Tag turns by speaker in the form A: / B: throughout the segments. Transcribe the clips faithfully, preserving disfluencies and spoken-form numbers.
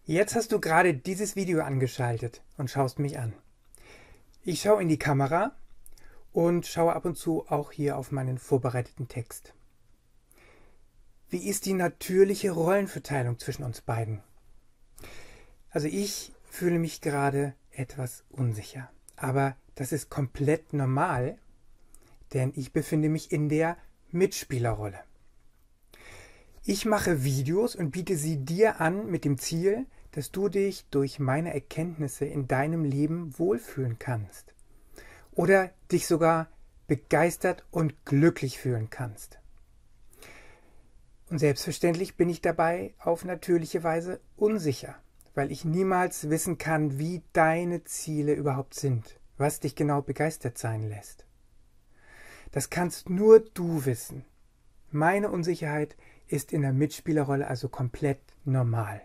A: Jetzt hast du gerade dieses Video angeschaltet und schaust mich an. Ich schaue in die Kamera und schaue ab und zu auch hier auf meinen vorbereiteten Text. Wie ist die natürliche Rollenverteilung zwischen uns beiden? Also ich fühle mich gerade etwas unsicher, aber das ist komplett normal, denn ich befinde mich in der Mitspielerrolle. Ich mache Videos und biete sie dir an mit dem Ziel, dass du dich durch meine Erkenntnisse in deinem Leben wohlfühlen kannst oder dich sogar begeistert und glücklich fühlen kannst. Und selbstverständlich bin ich dabei auf natürliche Weise unsicher, weil ich niemals wissen kann, wie deine Ziele überhaupt sind, was dich genau begeistert sein lässt. Das kannst nur du wissen. Meine Unsicherheit ist in der Mitspielerrolle also komplett normal.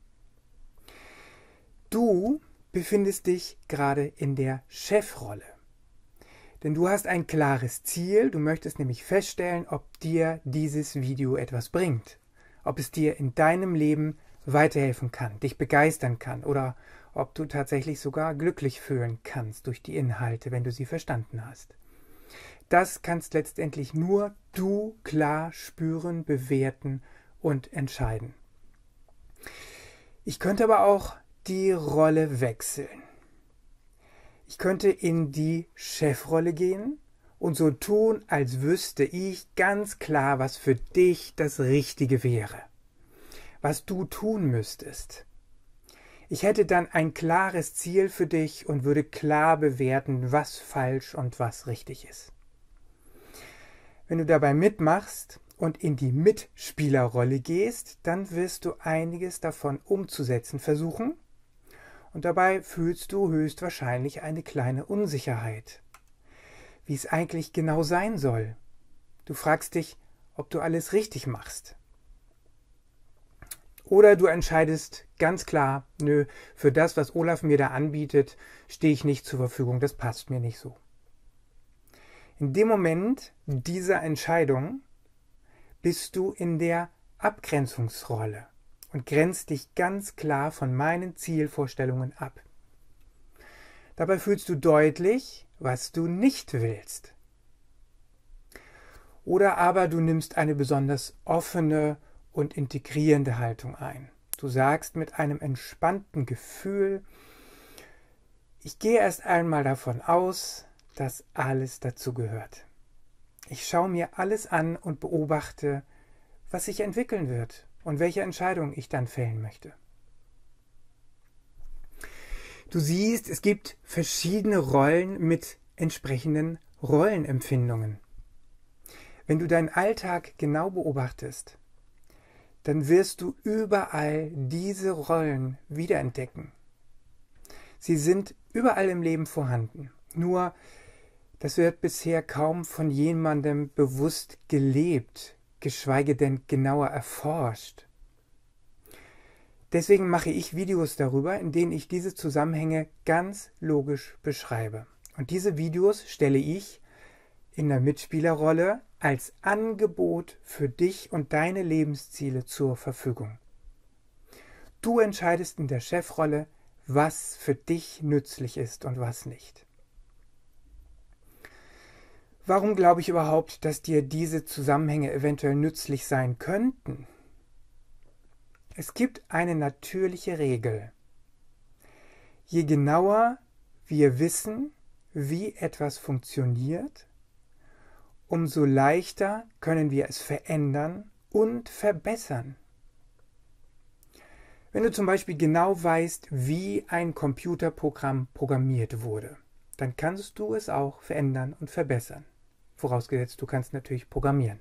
A: Du befindest dich gerade in der Chefrolle. Denn du hast ein klares Ziel, du möchtest nämlich feststellen, ob dir dieses Video etwas bringt. Ob es dir in deinem Leben weiterhelfen kann, dich begeistern kann oder ob du tatsächlich sogar glücklich fühlen kannst durch die Inhalte, wenn du sie verstanden hast. Das kannst letztendlich nur du klar spüren, bewerten und entscheiden. Ich könnte aber auch die Rolle wechseln. Ich könnte in die Chefrolle gehen und so tun, als wüsste ich ganz klar, was für dich das Richtige wäre, was du tun müsstest. Ich hätte dann ein klares Ziel für dich und würde klar bewerten, was falsch und was richtig ist. Wenn du dabei mitmachst und in die Mitspielerrolle gehst, dann wirst du einiges davon umzusetzen versuchen und dabei fühlst du höchstwahrscheinlich eine kleine Unsicherheit, wie es eigentlich genau sein soll. Du fragst dich, ob du alles richtig machst. Oder du entscheidest ganz klar, nö, für das, was Olaf mir da anbietet, stehe ich nicht zur Verfügung, das passt mir nicht so. In dem Moment dieser Entscheidung bist du in der Abgrenzungsrolle und grenzt dich ganz klar von meinen Zielvorstellungen ab. Dabei fühlst du deutlich, was du nicht willst. Oder aber du nimmst eine besonders offene und integrierende Haltung ein. Du sagst mit einem entspannten Gefühl, ich gehe erst einmal davon aus, dass alles dazu gehört. Ich schaue mir alles an und beobachte, was sich entwickeln wird und welche Entscheidung ich dann fällen möchte. Du siehst, es gibt verschiedene Rollen mit entsprechenden Rollenempfindungen. Wenn du deinen Alltag genau beobachtest, dann wirst du überall diese Rollen wiederentdecken. Sie sind überall im Leben vorhanden. Nur, das wird bisher kaum von jemandem bewusst gelebt, geschweige denn genauer erforscht. Deswegen mache ich Videos darüber, in denen ich diese Zusammenhänge ganz logisch beschreibe. Und diese Videos stelle ich in der Mitspielerrolle als Angebot für dich und deine Lebensziele zur Verfügung. Du entscheidest in der Chefrolle, was für dich nützlich ist und was nicht. Warum glaube ich überhaupt, dass dir diese Zusammenhänge eventuell nützlich sein könnten? Es gibt eine natürliche Regel. Je genauer wir wissen, wie etwas funktioniert, umso leichter können wir es verändern und verbessern. Wenn du zum Beispiel genau weißt, wie ein Computerprogramm programmiert wurde, dann kannst du es auch verändern und verbessern. Vorausgesetzt, du kannst natürlich programmieren.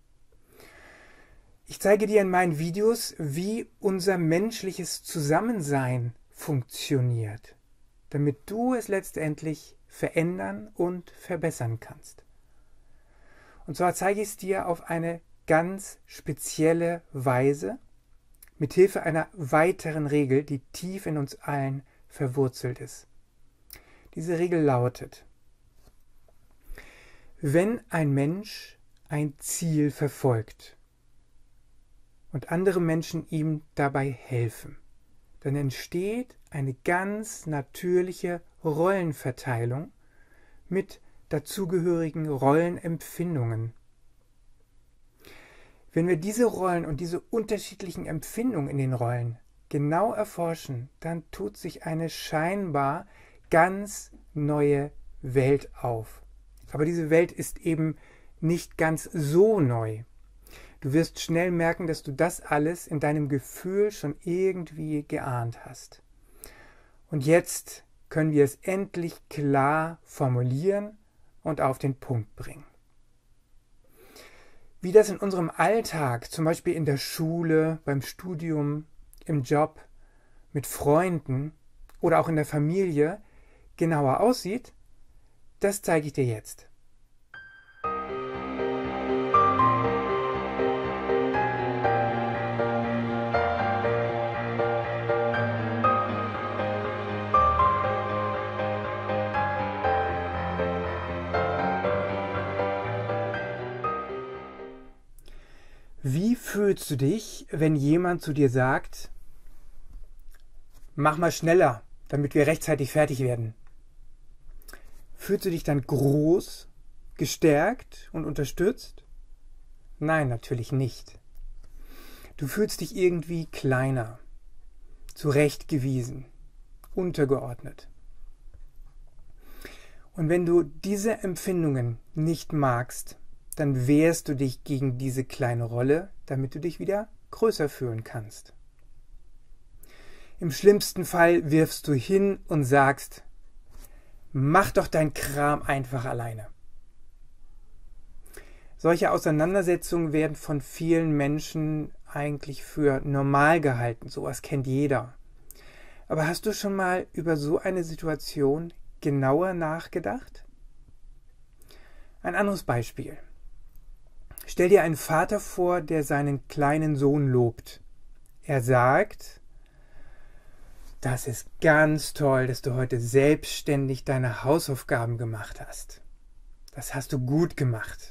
A: Ich zeige dir in meinen Videos, wie unser menschliches Zusammensein funktioniert, damit du es letztendlich verändern und verbessern kannst. Und zwar zeige ich es dir auf eine ganz spezielle Weise, mit Hilfe einer weiteren Regel, die tief in uns allen verwurzelt ist. Diese Regel lautet: Wenn ein Mensch ein Ziel verfolgt und andere Menschen ihm dabei helfen, dann entsteht eine ganz natürliche Rollenverteilung mit dazugehörigen Rollenempfindungen. Wenn wir diese Rollen und diese unterschiedlichen Empfindungen in den Rollen genau erforschen, dann tut sich eine scheinbar ganz neue Welt auf. Aber diese Welt ist eben nicht ganz so neu. Du wirst schnell merken, dass du das alles in deinem Gefühl schon irgendwie geahnt hast. Und jetzt können wir es endlich klar formulieren und auf den Punkt bringen. Wie das in unserem Alltag, zum Beispiel in der Schule, beim Studium, im Job, mit Freunden oder auch in der Familie genauer aussieht, das zeige ich dir jetzt. Wie fühlst du dich, wenn jemand zu dir sagt, mach mal schneller, damit wir rechtzeitig fertig werden? Fühlst du dich dann groß, gestärkt und unterstützt? Nein, natürlich nicht. Du fühlst dich irgendwie kleiner, zurechtgewiesen, untergeordnet. Und wenn du diese Empfindungen nicht magst, dann wehrst du dich gegen diese kleine Rolle, damit du dich wieder größer fühlen kannst. Im schlimmsten Fall wirfst du hin und sagst, mach doch dein Kram einfach alleine. Solche Auseinandersetzungen werden von vielen Menschen eigentlich für normal gehalten. Sowas kennt jeder. Aber hast du schon mal über so eine Situation genauer nachgedacht? Ein anderes Beispiel. Stell dir einen Vater vor, der seinen kleinen Sohn lobt. Er sagt, das ist ganz toll, dass du heute selbstständig deine Hausaufgaben gemacht hast. Das hast du gut gemacht.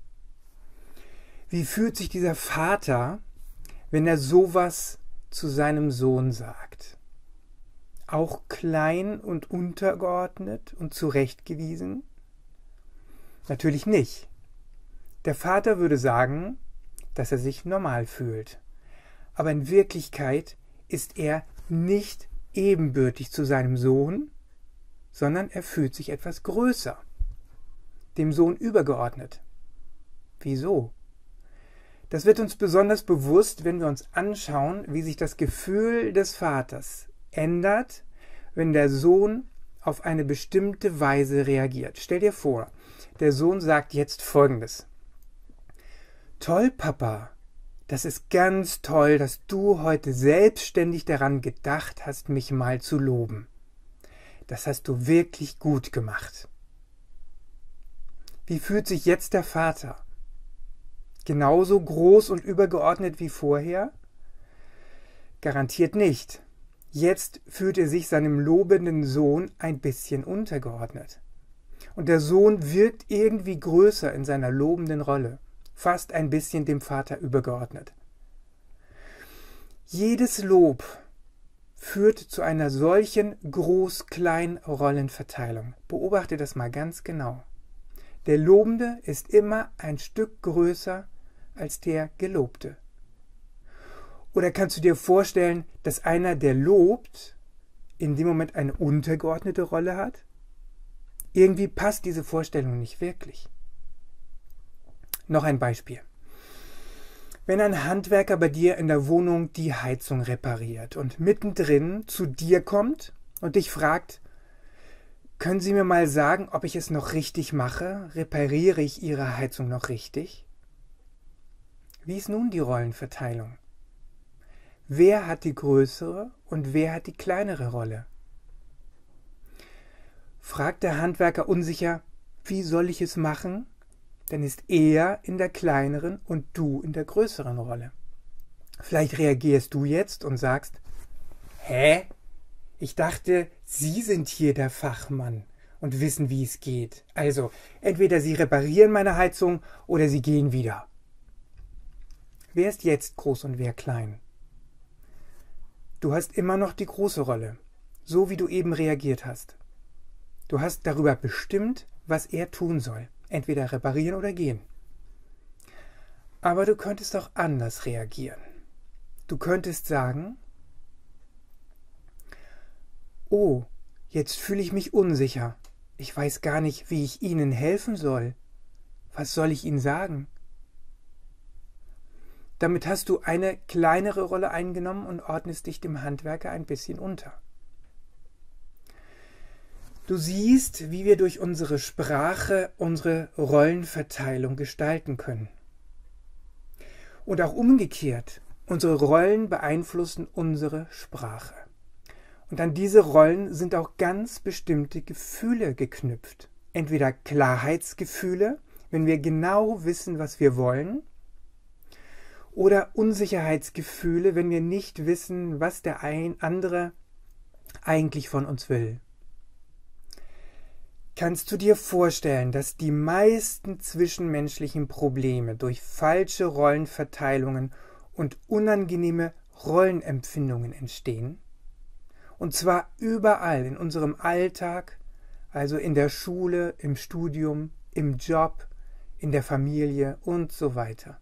A: Wie fühlt sich dieser Vater, wenn er sowas zu seinem Sohn sagt? Auch klein und untergeordnet und zurechtgewiesen? Natürlich nicht. Der Vater würde sagen, dass er sich normal fühlt. Aber in Wirklichkeit ist er nicht ebenbürtig zu seinem Sohn, sondern er fühlt sich etwas größer, dem Sohn übergeordnet. Wieso? Das wird uns besonders bewusst, wenn wir uns anschauen, wie sich das Gefühl des Vaters ändert, wenn der Sohn auf eine bestimmte Weise reagiert. Stell dir vor, der Sohn sagt jetzt Folgendes. Toll, Papa, das ist ganz toll, dass du heute selbstständig daran gedacht hast, mich mal zu loben. Das hast du wirklich gut gemacht. Wie fühlt sich jetzt der Vater? Genauso groß und übergeordnet wie vorher? Garantiert nicht. Jetzt fühlt er sich seinem lobenden Sohn ein bisschen untergeordnet. Und der Sohn wirkt irgendwie größer in seiner lobenden Rolle. Fast ein bisschen dem Vater übergeordnet. Jedes Lob führt zu einer solchen Groß-Klein-Rollenverteilung. Beobachte das mal ganz genau. Der Lobende ist immer ein Stück größer als der Gelobte. Oder kannst du dir vorstellen, dass einer, der lobt, in dem Moment eine untergeordnete Rolle hat? Irgendwie passt diese Vorstellung nicht wirklich. Noch ein Beispiel. Wenn ein Handwerker bei dir in der Wohnung die Heizung repariert und mittendrin zu dir kommt und dich fragt, können Sie mir mal sagen, ob ich es noch richtig mache? Repariere ich Ihre Heizung noch richtig? Wie ist nun die Rollenverteilung? Wer hat die größere und wer hat die kleinere Rolle? Fragt der Handwerker unsicher, wie soll ich es machen? Dann ist er in der kleineren und du in der größeren Rolle. Vielleicht reagierst du jetzt und sagst, hä? Ich dachte, Sie sind hier der Fachmann und wissen, wie es geht. Also, entweder Sie reparieren meine Heizung oder Sie gehen wieder. Wer ist jetzt groß und wer klein? Du hast immer noch die große Rolle, so wie du eben reagiert hast. Du hast darüber bestimmt, was er tun soll, entweder reparieren oder gehen. Aber du könntest auch anders reagieren. Du könntest sagen, oh, jetzt fühle ich mich unsicher. Ich weiß gar nicht, wie ich Ihnen helfen soll. Was soll ich Ihnen sagen? Damit hast du eine kleinere Rolle eingenommen und ordnest dich dem Handwerker ein bisschen unter. Du siehst, wie wir durch unsere Sprache unsere Rollenverteilung gestalten können. Und auch umgekehrt, unsere Rollen beeinflussen unsere Sprache. Und an diese Rollen sind auch ganz bestimmte Gefühle geknüpft. Entweder Klarheitsgefühle, wenn wir genau wissen, was wir wollen, oder Unsicherheitsgefühle, wenn wir nicht wissen, was der ein andere eigentlich von uns will. Kannst du dir vorstellen, dass die meisten zwischenmenschlichen Probleme durch falsche Rollenverteilungen und unangenehme Rollenempfindungen entstehen? Und zwar überall in unserem Alltag, also in der Schule, im Studium, im Job, in der Familie und so weiter.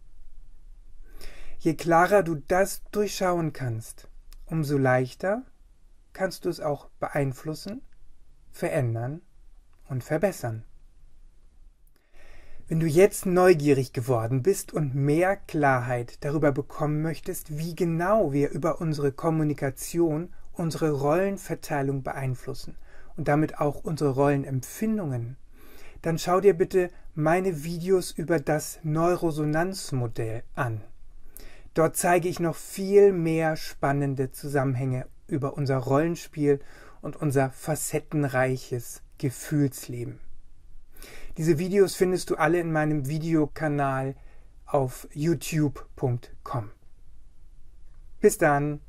A: Je klarer du das durchschauen kannst, umso leichter kannst du es auch beeinflussen, verändern und verbessern. Wenn du jetzt neugierig geworden bist und mehr Klarheit darüber bekommen möchtest, wie genau wir über unsere Kommunikation unsere Rollenverteilung beeinflussen und damit auch unsere Rollenempfindungen, dann schau dir bitte meine Videos über das Neuroresonanzmodell an. Dort zeige ich noch viel mehr spannende Zusammenhänge über unser Rollenspiel und unser facettenreiches Gefühlsleben. Diese Videos findest du alle in meinem Videokanal auf youtube punkt com. Bis dann!